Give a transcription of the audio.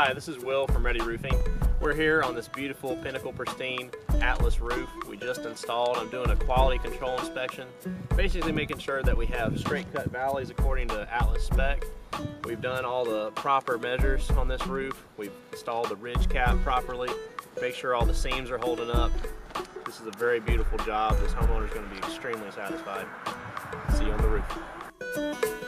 Hi, this is Will from Ready Roofing. We're here on this beautiful, pinnacle, pristine Atlas roof we just installed. I'm doing a quality control inspection, basically making sure that we have straight cut valleys according to Atlas spec. We've done all the proper measures on this roof. We've installed the ridge cap properly, make sure all the seams are holding up. This is a very beautiful job. This homeowner is going to be extremely satisfied. See you on the roof.